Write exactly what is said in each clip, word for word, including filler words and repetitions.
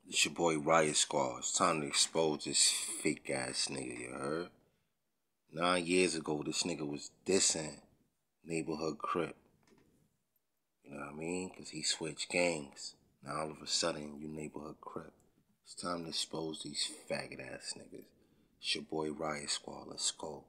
It's your boy Riot Squad. It's time to expose this fake ass nigga, you heard? Nine years ago, this nigga was dissing neighborhood Crip. You know what I mean? Because he switched gangs. Now all of a sudden, you neighborhood Crip. It's time to expose these faggot ass niggas. It's your boy Riot Squad. Let's go.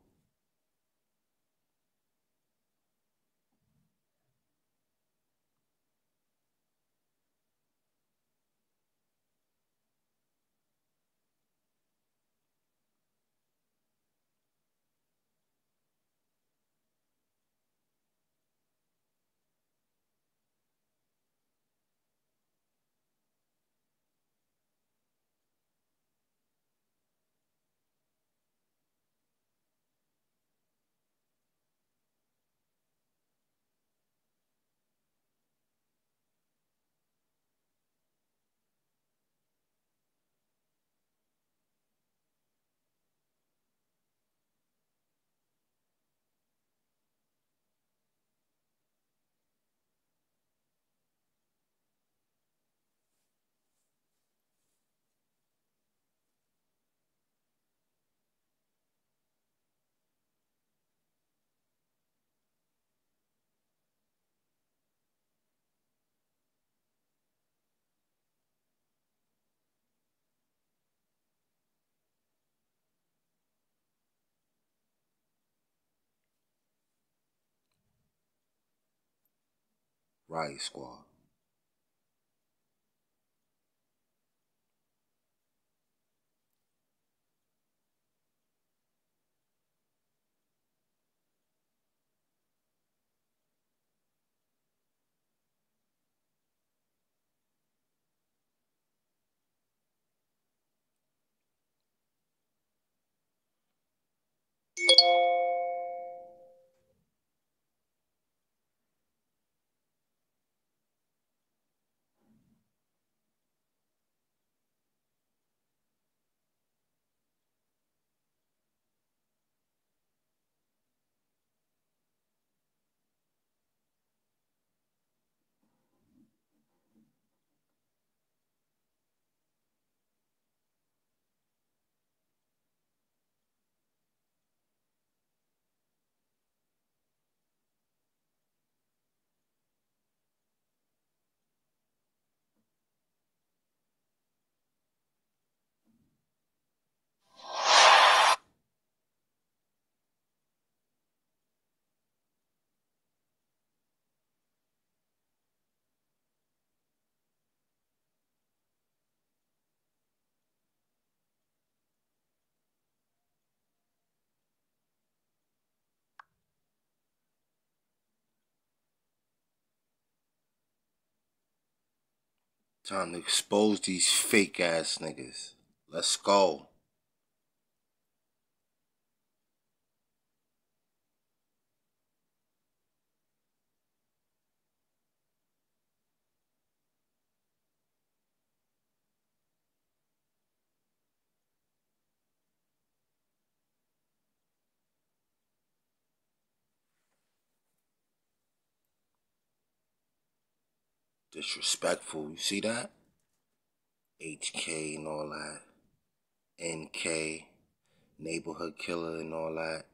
Riot Squad. Time to expose these fake ass niggas. Let's go. Disrespectful, you see that? H K and all that. N K, neighborhood killer and all that.